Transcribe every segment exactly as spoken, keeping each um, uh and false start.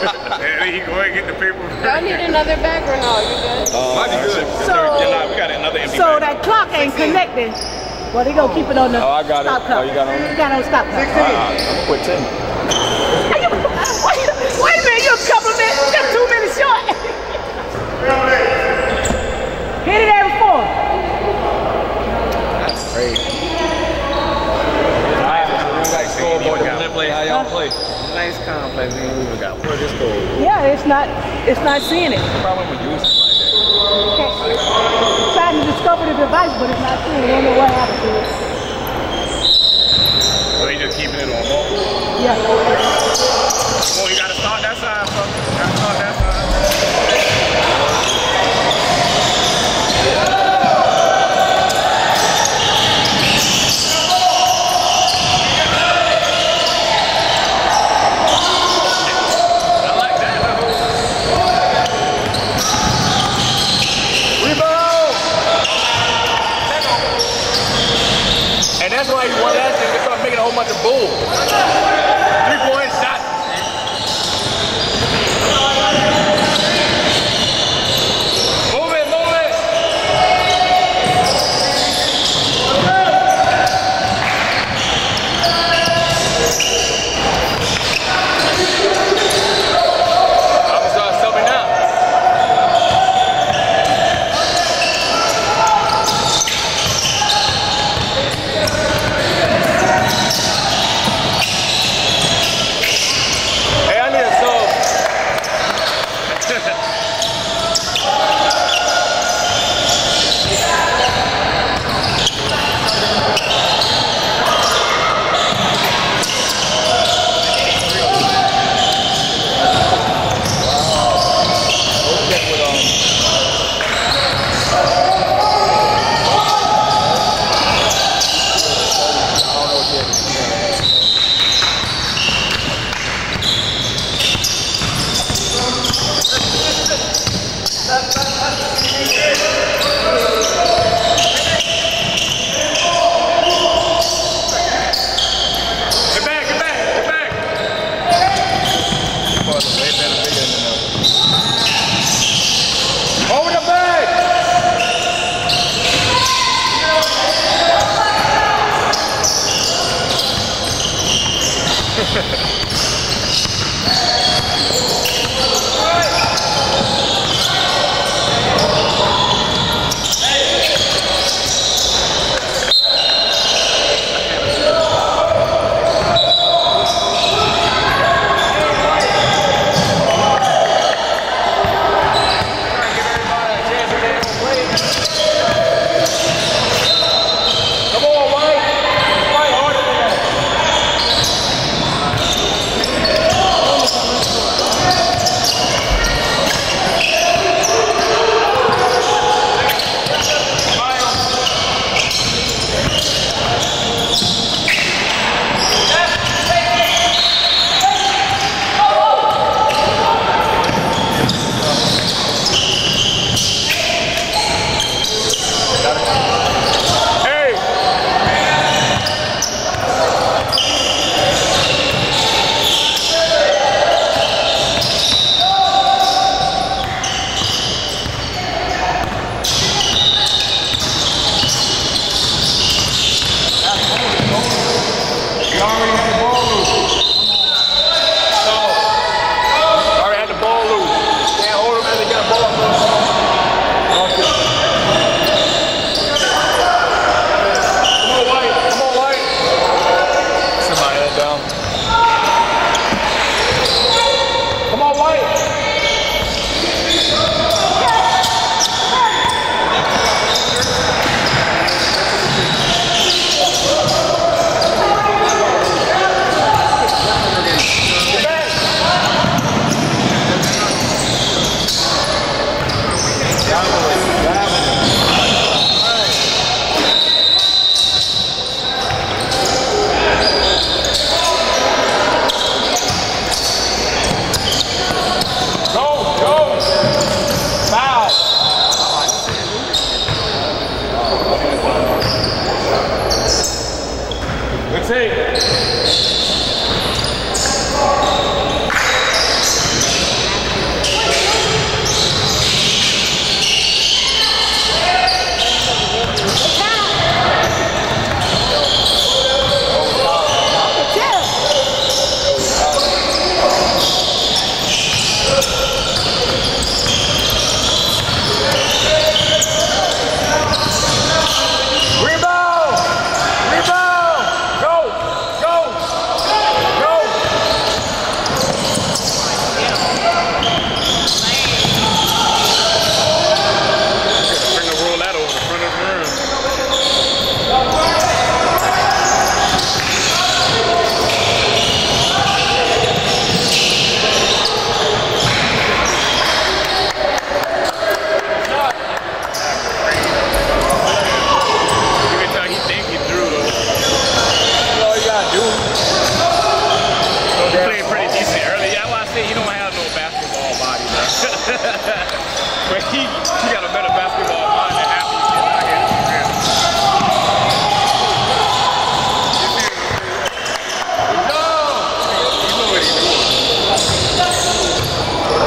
Yeah, he go ahead and get the paper. Do I need another bag or no? You good? Uh, Might be good. So, yeah, nah, we got another empty so bag. that clock ain't connected. Well, they gonna keep it on the Oh, I got it. stop clock. Oh, you got it on? You got it on stop clock. Uh, I'm gonna put ten. Wait, wait a minute, you a couple of minutes, just two minutes short. Hit it every four. That's crazy. Nice scoreboard. Play how y'all play. Nice complex. We ain't even got where this goes. Yeah, it's not, it's not seeing it. Probably would use it like that. Okay. Trying to discover the device, but it's not seeing it. I don't know what happened to it. So he just keeping it on ball? Yeah. Well, you gotta start that side, bro. You gotta start that side. That's why you want that thing to start making a whole bunch of bull. Three-point shot. Move it, move it. I'm gonna start subbing now.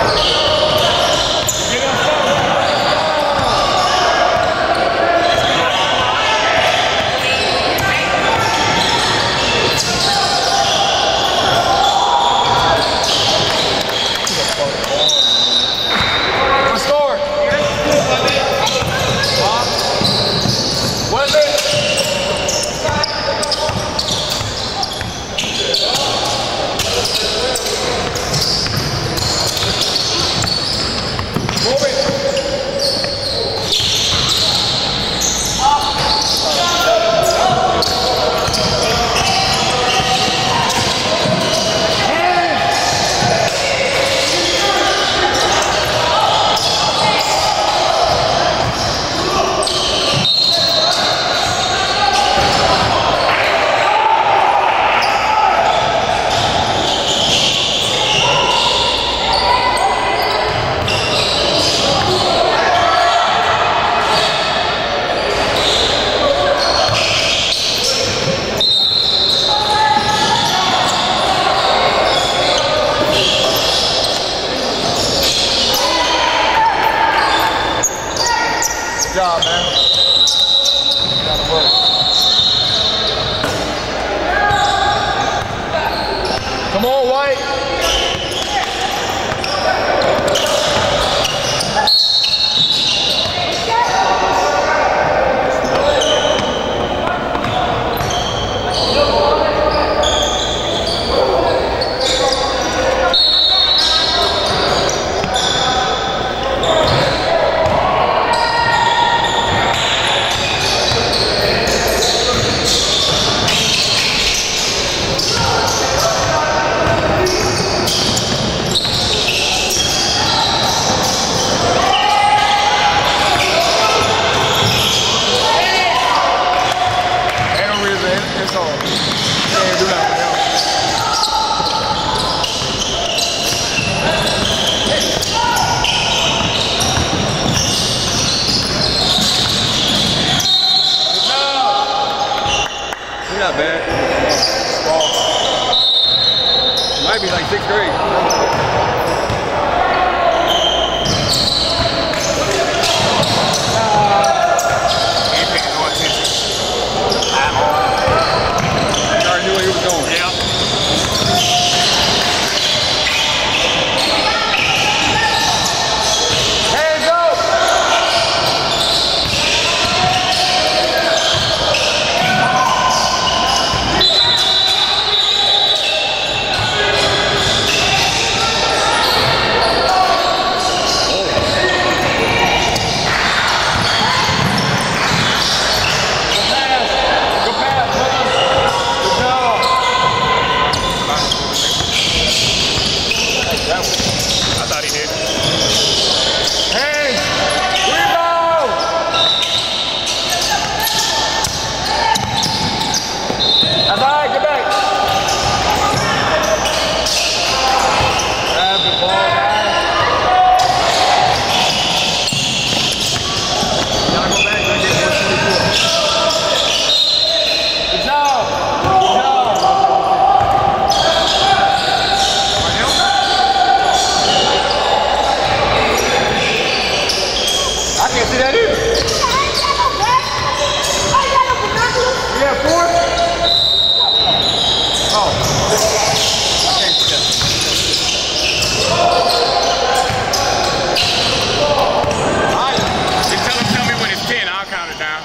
job, man. Gotta work. Come on, White. Not bad. Might be like sixth grade. Ain't paying no attention. You already knew where he was going. Yeah. Hands up! See that either? Yeah, four? Oh. I can't see that. All right. You tell him, tell me when it's ten, I'll count it down.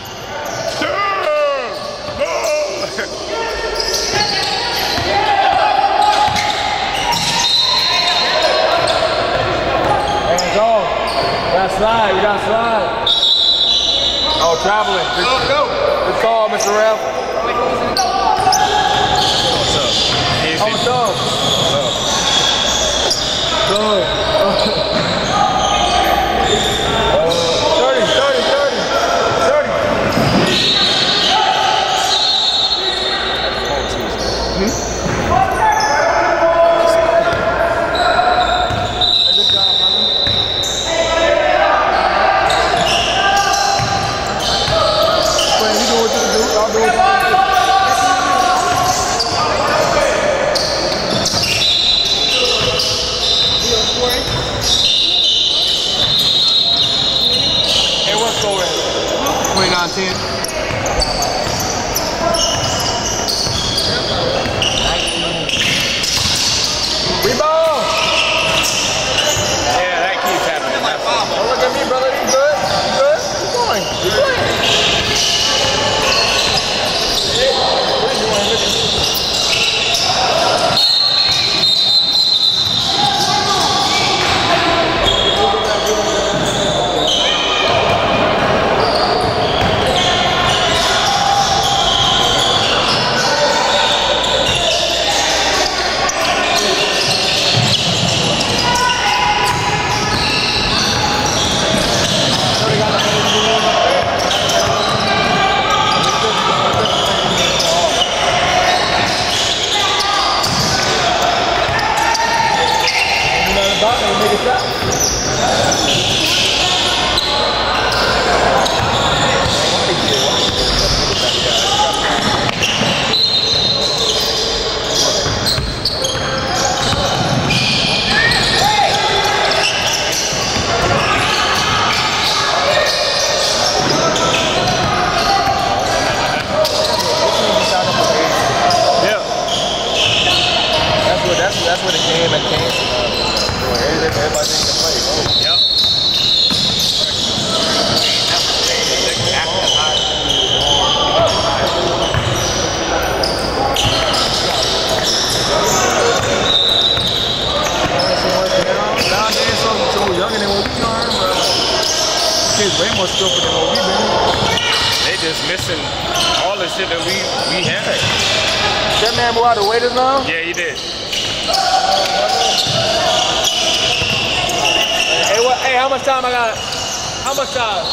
Hands on. You gotta slide, you gotta slide. Oh, traveling. Good, Go, go. good call, Mister Ref. What's up? Oh, what's up? Good. thirty, thirty, thirty, thirty. Hmm? Good job, brother. Well, you do what you do. I'll do what you do. Stop and make a shot. That's where the game and came from. Everybody can play. Yep. Nowadays, so, so younger than what we learned, but kids way more stupid than what we been. They just missing all the shit that we we had. That man blew out the waiters now? Yeah, he did. Hey, what? Hey, how much time I got? How much time?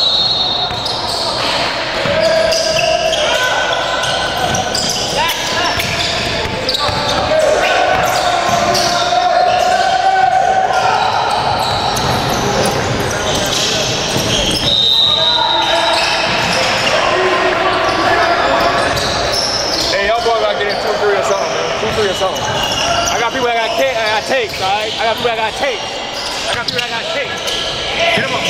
Hey, y'all boy gotta get in two, three or something, man. Two, three or something. I got people that got I got takes, all right? I got people that got takes. I got people that got takes. Get them up.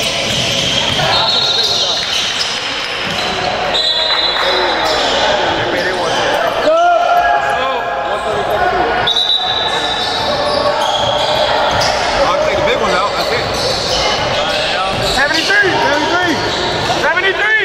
I'll take the big one out. That's it. seventy-three. seventy-three. seventy-three.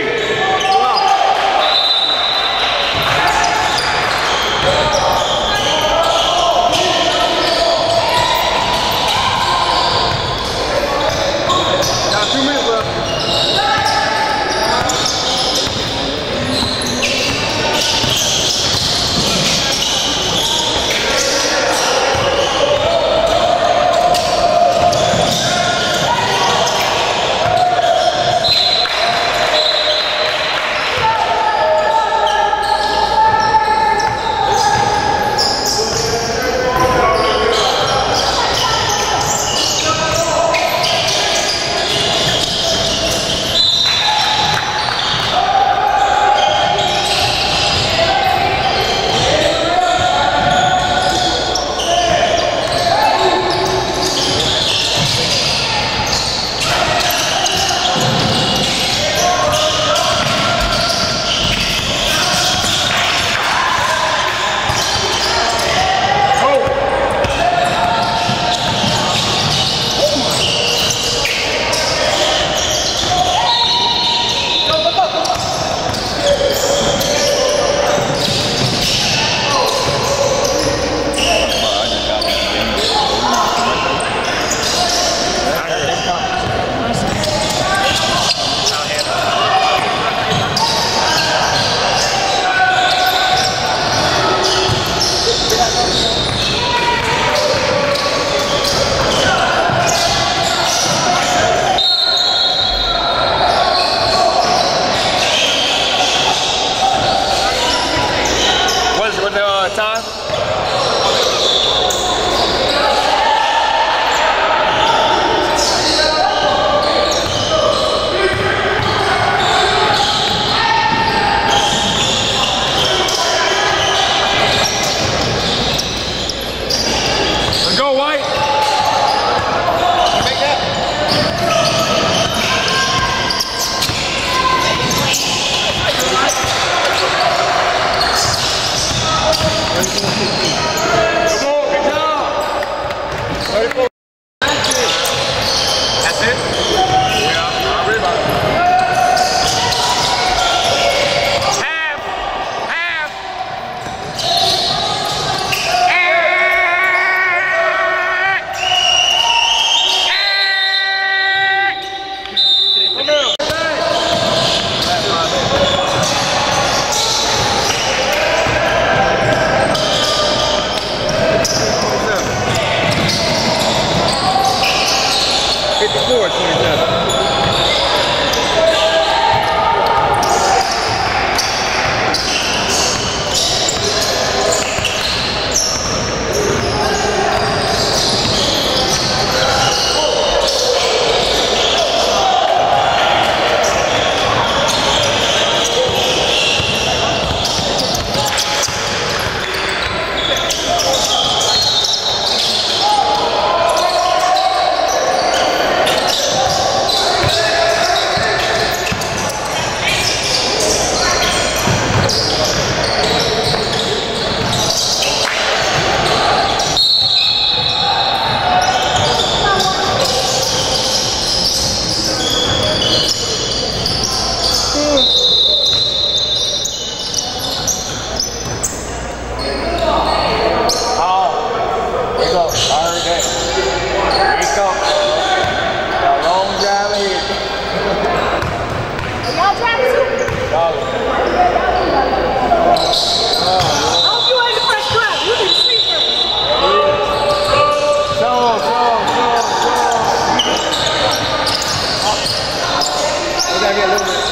a little bit.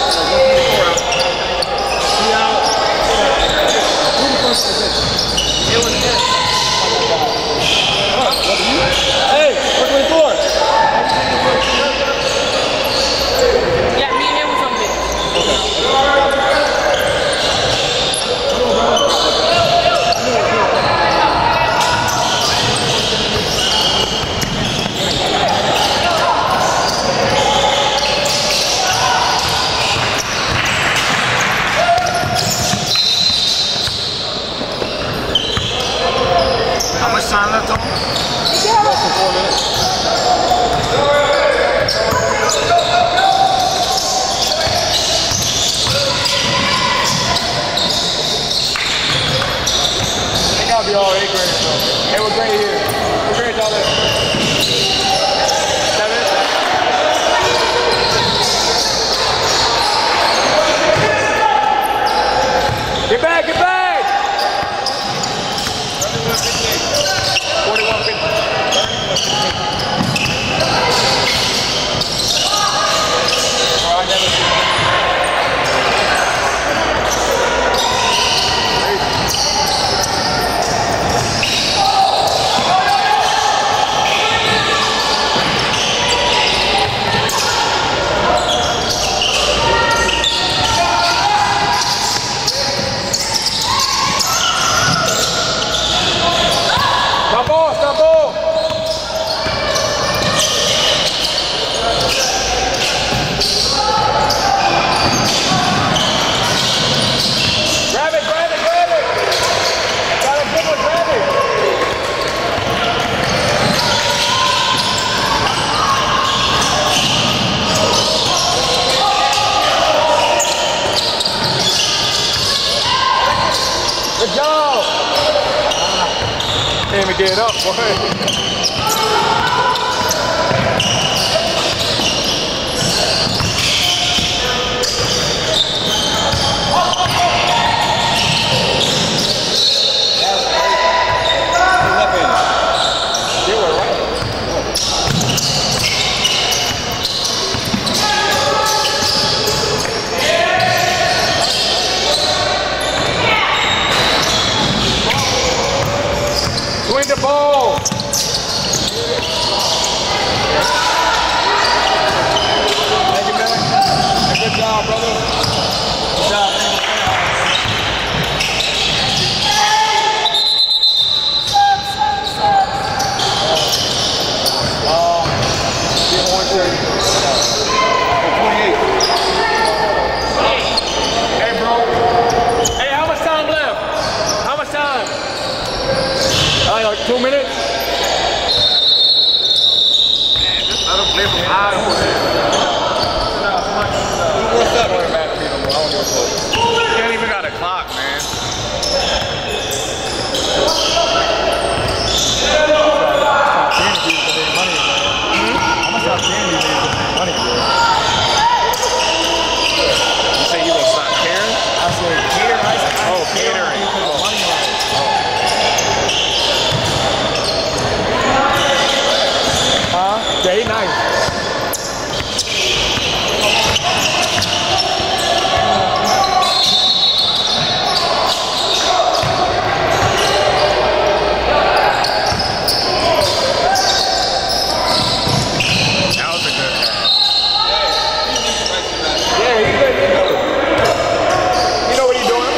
See how? Who the fuck is this? It was him. Hey, four twenty-four. Yeah, me and him was on this. How much time left on? Four minutes. They gotta be all eight graders though. Hey, what grade here? What grade y'all in? Seven? Get back, get back! forty-one fifty. Oh, I never seen that. Stop ball, stop ball! Grab it, grab it, grab it! Got a good one, grab it! Good job! Can't even get it up, boy. Swing the ball! Thank you, man. Good job, brother. Good job, man. Uh, get one thirty. twenty-eight. Hey, bro. Hey, how much time left? How much time? All right, like two minutes? Man, just let them play from high to What's up? Don't matter to me no more. I don't give a fuck. You ain't even got a clock, man. You say you gonna stop caring? Oh, catering. Huh? Day night. That was a good pass. Yeah, he's ready to go. You know what he's doing?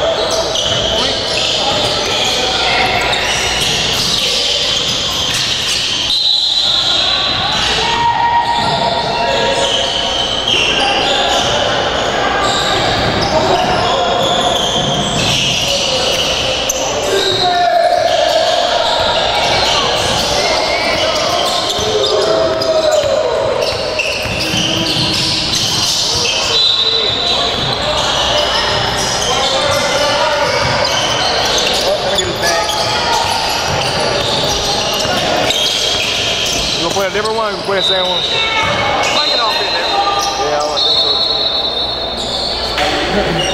Play a different one, we play the same one. Might get off in there. Yeah, I think so too.